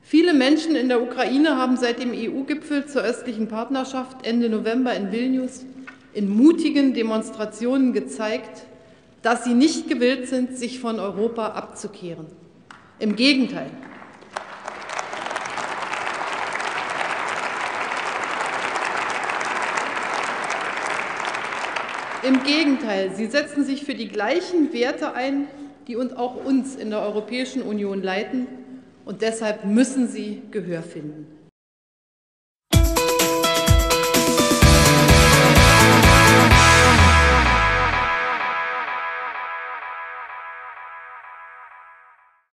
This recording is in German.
Viele Menschen in der Ukraine haben seit dem EU-Gipfel zur östlichen Partnerschaft Ende November in Vilnius in mutigen Demonstrationen gezeigt, dass sie nicht gewillt sind, sich von Europa abzukehren. Im Gegenteil. Im Gegenteil, sie setzen sich für die gleichen Werte ein, die uns auch in der Europäischen Union leiten, und deshalb müssen sie Gehör finden.